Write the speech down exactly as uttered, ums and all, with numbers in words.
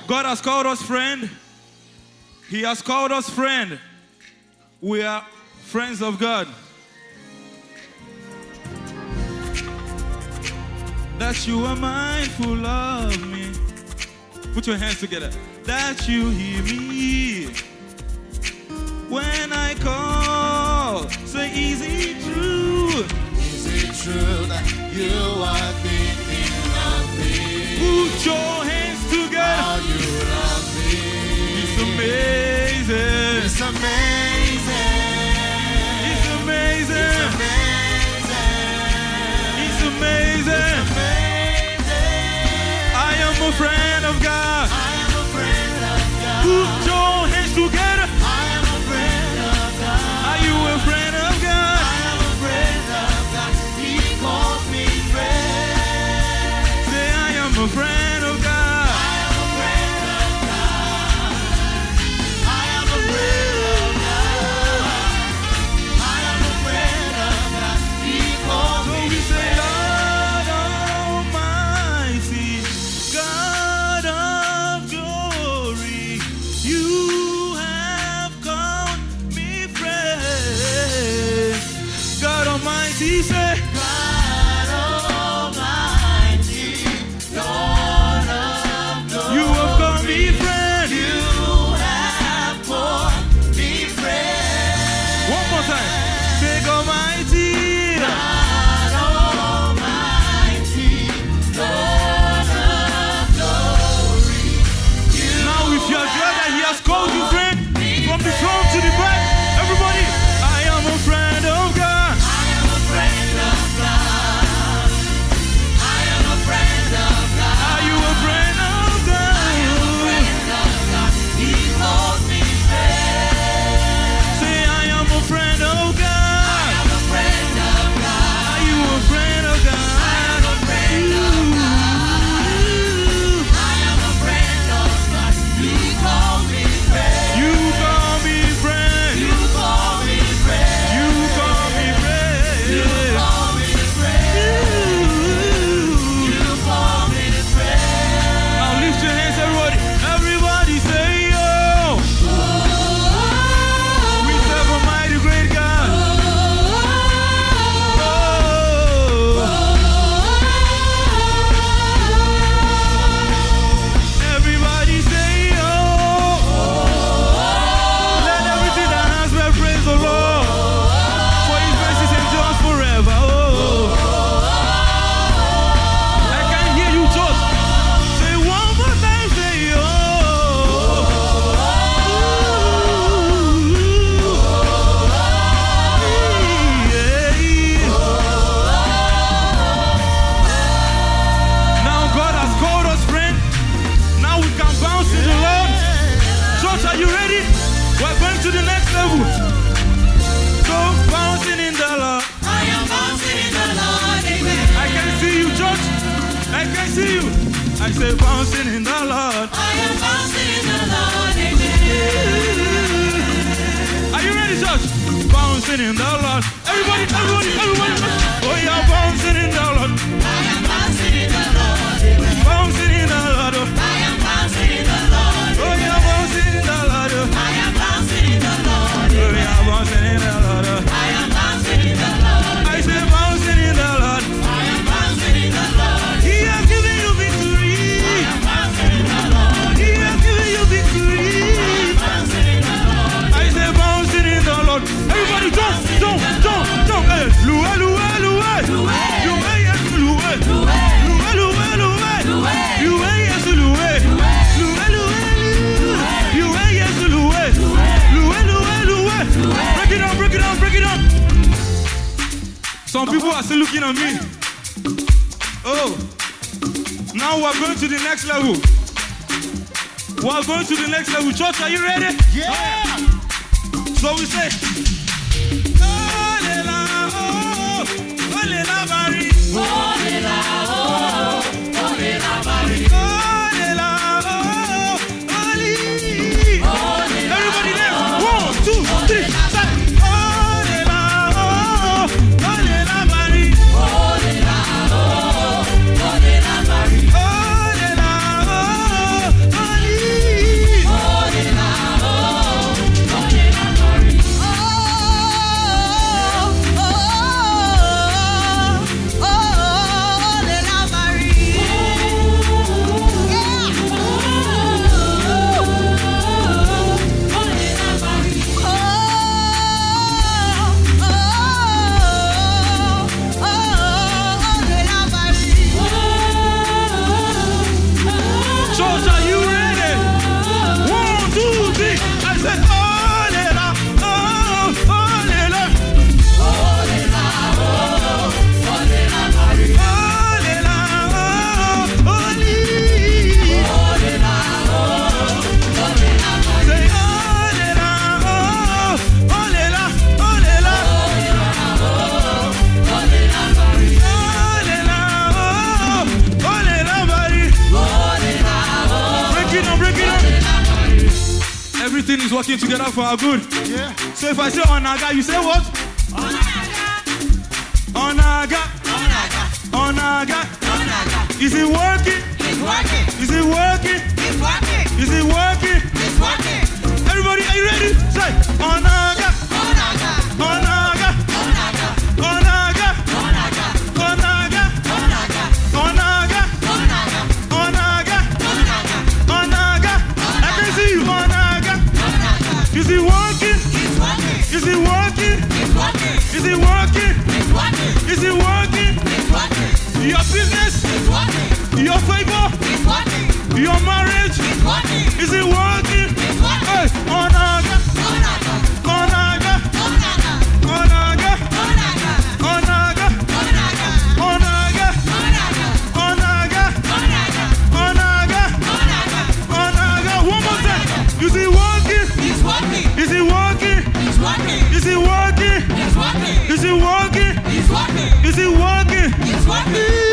God has called us friend. He has called us friend. We are friends of God. That you are mindful of me. Put your hands together. That you hear me when I call. Say, is it true? Is it true that you are thinking of me? Put your hands together. How you love me. It's amazing. It's amazing. It's amazing. It's amazing. It's amazing. I am a friend of God. I am a friend of God. Put your hands together. I am a friend of God. Are you a friend of God? I am a friend of God. He calls me friend. Say, I am a friend of God. I am a friend of God. I am a friend of God. I am a friend of God. He calls So me we say, friend. Lord Almighty, God of glory, you have called me friend. God Almighty, say, God Almighty, Lord of glory, you have called me friend. you have called me friend. One more time. Say, God Almighty. God Almighty, Lord of glory, you Now, if you are glad that He has called you friend, from the throne to the back, everybody, I am a friend of God. I am a friend of God. I am a friend of God. Are you a friend of God? I am a friend of God. He calls me friend. Say, I am a friend of God. I am a friend of God. Are you a friend of God? I am a friend of God. I am a friend of God. He calls me friend. You call me friend. You call me friend. You call me friend. You call me friend. You call me friend. Now lift your hands, everybody. Everybody say, oh. We serve a mighty great God. Everybody say, oh. Let everything that has breath praise the Lord. For His mercy endures forever. Oh. I can hear you, George. Say one more time, say, oh. Now God has called us friend. Now we can bounce in the Lord. Church, are you ready? We're going to the next level. So bouncing in the Lord. I am bouncing in the Lord, amen. I can see you, church. I can see you. I say bouncing in the Lord. I am bouncing in the Lord, amen. Are you ready, church? Bouncing in the Lord. Everybody, everybody, everybody. Oh, yeah, bouncing in the Lord. I am bouncing in the Lord, amen. Bouncing in the Lord. I am bouncing in the Lord, Oh, amen. yeah, bouncing in the Lord. I am bouncing in the Lord, Oh, amen. yeah, bouncing in the Lord. I am bouncing in the Lord. I say bouncing in the Lord. I am bouncing in the Lord. He has given you victory. I am bouncing in the Lord. He has given you victory. Bouncing in the Lord. I say bouncing in the Lord. Everybody jump, jump, jump, jump. Hey, loué, loué, loué. Loué. Loué, yes, loué. Loué. Loué, loué, loué. Loué. Loué, yes, loué. Loué, loué, loué. Loué, yes, loué. Loué, loué, loué. Break it down, break it down, break it down. Some people are still looking at me. Oh. Now we're going to the next level. We're going to the next level. Church, are you ready? Yeah. So we say, Olela, oh, Olela, Mari. Olela, oh, Olela, Mari. Olela, oh, Oli. Everybody there. One, two, three, start. Olela, oh, Olela, Mari. Olela, oh, Olela, Mari. Olela, oh, Oli. Everything is working together for our good. Yeah. So if I say Onaga, you say what? Onaga. Onaga. Is it working? It's working. Is it working? It's working. Is it working? It's working. Everybody, are you ready? Say Onaga. Onaga. Onaga. Onaga. Onaga. Onaga. Onaga. Onaga. Onaga. Onaga. Onaga. Onaga. Onaga. I can see you, Onaga. Onaga. Is it working? It's working. Is it working? It's working. Is it working? It's working. Is it working? It's working. Your business? It's working. Your favor? It's working. Your marriage? It's working. Is it working? It's working. Hey, Onaga. Onaga. Onaga. Onaga. Onaga. Onaga. Onaga. Onaga. Onaga. Onaga. Onaga. Onaga. Onaga. Onaga. Onaga. One more time. Is it working? It's working. Is it working? It's working. Is it working? It's working. Is it working? It's working. Is it working? It's working.